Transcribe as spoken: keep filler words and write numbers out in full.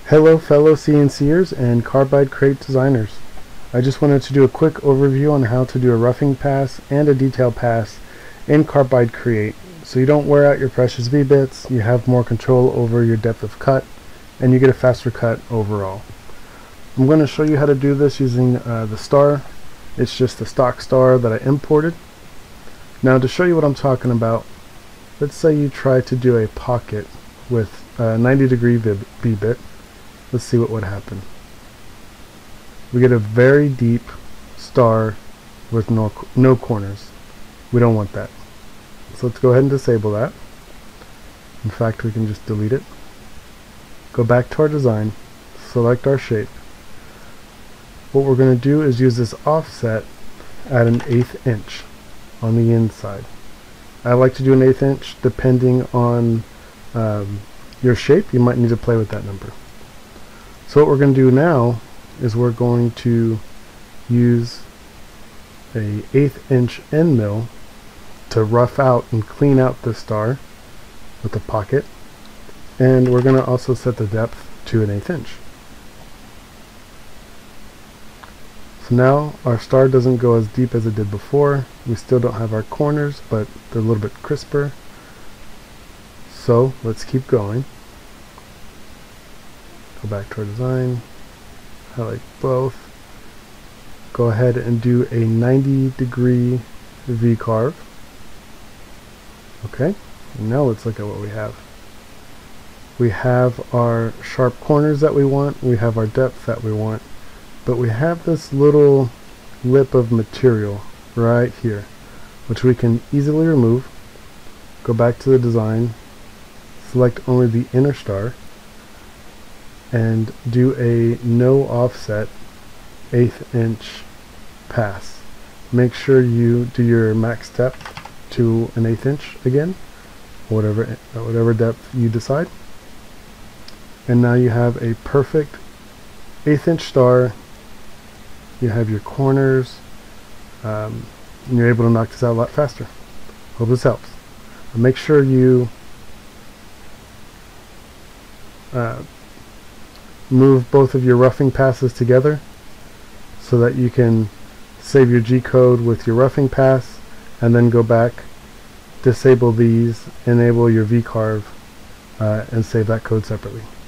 Hello fellow CNCers and Carbide crate designers. I just wanted to do a quick overview on how to do a roughing pass and a detail pass in Carbide Create, so you don't wear out your precious V-bits, you have more control over your depth of cut, and you get a faster cut overall. I'm going to show you how to do this using uh, the star. It's just the stock star that I imported. Now to show you what I'm talking about, let's say you try to do a pocket with a ninety degree V-bit. Let's see what would happen. We get a very deep star with no, no corners. We don't want that. So let's go ahead and disable that. In fact, we can just delete it. Go back to our design, select our shape. What we're going to do is use this offset at an eighth inch on the inside. I like to do an eighth inch depending on um, your shape. You might need to play with that number. So what we're going to do now is we're going to use a eighth inch end mill to rough out and clean out the star with a pocket, and we're going to also set the depth to an eighth inch. So now our star doesn't go as deep as it did before. We still don't have our corners, but they're a little bit crisper. So let's keep going. Go back to our design, highlight both, go ahead and do a ninety degree V-carve. Okay, and now let's look at what we have. We have our sharp corners that we want, we have our depth that we want, but we have this little lip of material right here, which we can easily remove. Go back to the design, select only the inner star, and do a no offset eighth inch pass. Make sure you do your max depth to an eighth inch again, whatever whatever depth you decide. And now you have a perfect eighth inch star. You have your corners, um, and you're able to knock this out a lot faster. Hope this helps. And make sure you uh, move both of your roughing passes together so that you can save your G code with your roughing pass and then go back, disable these, enable your V-carve, uh, and save that code separately.